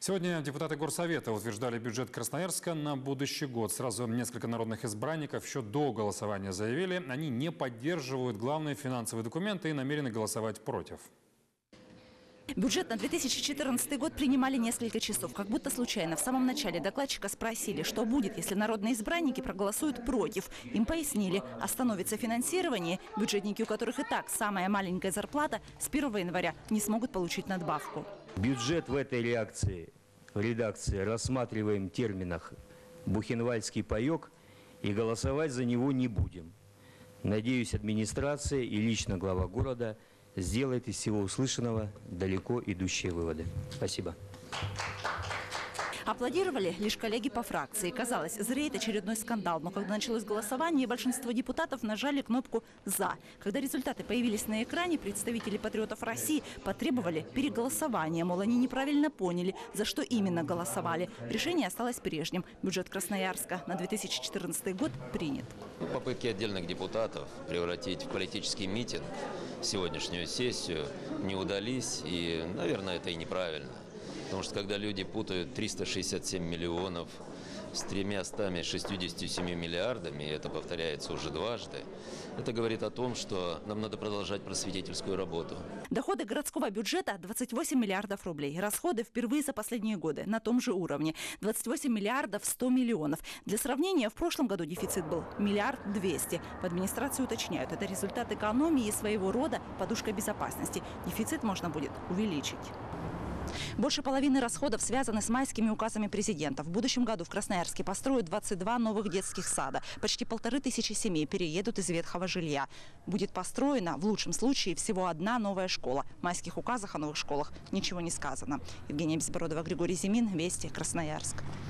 Сегодня депутаты Горсовета утверждали бюджет Красноярска на будущий год. Сразу несколько народных избранников еще до голосования заявили, они не поддерживают главные финансовые документы и намерены голосовать против. Бюджет на 2014 год принимали несколько часов. Как будто случайно в самом начале докладчика спросили, что будет, если народные избранники проголосуют против. Им пояснили, остановится финансирование. Бюджетники, у которых и так самая маленькая зарплата, с 1 января не смогут получить надбавку. Бюджет в этой редакции рассматриваем в терминах «бухенвальдский паёк» и голосовать за него не будем. Надеюсь, администрация и лично глава города сделает из всего услышанного далеко идущие выводы. Спасибо. Аплодировали лишь коллеги по фракции. Казалось, зреет очередной скандал. Но когда началось голосование, большинство депутатов нажали кнопку «За». Когда результаты появились на экране, представители патриотов России потребовали переголосования. Мол, они неправильно поняли, за что именно голосовали. Решение осталось прежним. Бюджет Красноярска на 2014 год принят. Попытки отдельных депутатов превратить в политический митинг сегодняшнюю сессию не удались. И, наверное, это и неправильно. Потому что когда люди путают 367 миллионов с 367 миллиардами, и это повторяется уже дважды, это говорит о том, что нам надо продолжать просветительскую работу. Доходы городского бюджета – 28 миллиардов рублей. Расходы впервые за последние годы на том же уровне – 28 миллиардов 100 миллионов. Для сравнения, в прошлом году дефицит был 1 200 000 000. В администрации уточняют, это результат экономии и своего рода подушка безопасности. Дефицит можно будет увеличить. Больше половины расходов связаны с майскими указами президента. В будущем году в Красноярске построят 22 новых детских сада. Почти 1500 семей переедут из ветхого жилья. Будет построена, в лучшем случае, всего одна новая школа. В майских указах о новых школах ничего не сказано. Евгения Безбородова, Григорий Зимин, Вести, Красноярск.